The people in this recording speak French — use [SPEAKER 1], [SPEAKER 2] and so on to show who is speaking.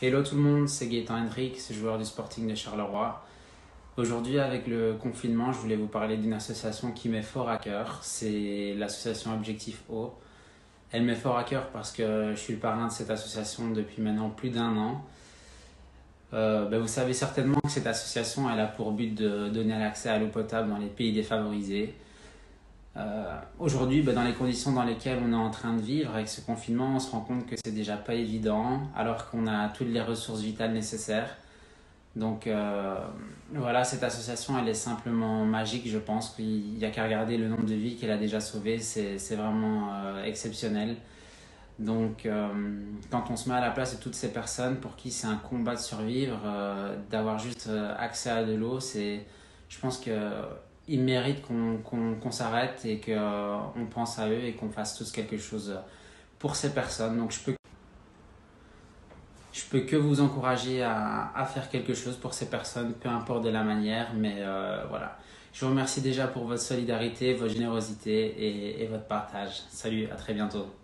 [SPEAKER 1] Hello tout le monde, c'est Gaëtan Hendrick, joueur du Sporting de Charleroi. Aujourd'hui, avec le confinement, je voulais vous parler d'une association qui m'est fort à cœur. C'est l'association Objectif Eau. Elle m'est fort à cœur parce que je suis le parrain de cette association depuis maintenant plus d'1 an. Vous savez certainement que cette association elle a pour but de donner l'accès à l'eau potable dans les pays défavorisés. Aujourd'hui, dans les conditions dans lesquelles on est en train de vivre avec ce confinement, on se rend compte que c'est déjà pas évident alors qu'on a toutes les ressources vitales nécessaires. Donc voilà, cette association elle est simplement magique, je pense qu'il n'y a qu'à regarder le nombre de vies qu'elle a déjà sauvées, c'est vraiment exceptionnel. Donc quand on se met à la place de toutes ces personnes pour qui c'est un combat de survivre, d'avoir juste accès à de l'eau, je pense qu'ils méritent qu'on s'arrête et qu'on pense à eux et qu'on fasse tous quelque chose pour ces personnes. Donc je peux que vous encourager à faire quelque chose pour ces personnes, peu importe de la manière, mais voilà. Je vous remercie déjà pour votre solidarité, votre générosité et votre partage. Salut, à très bientôt.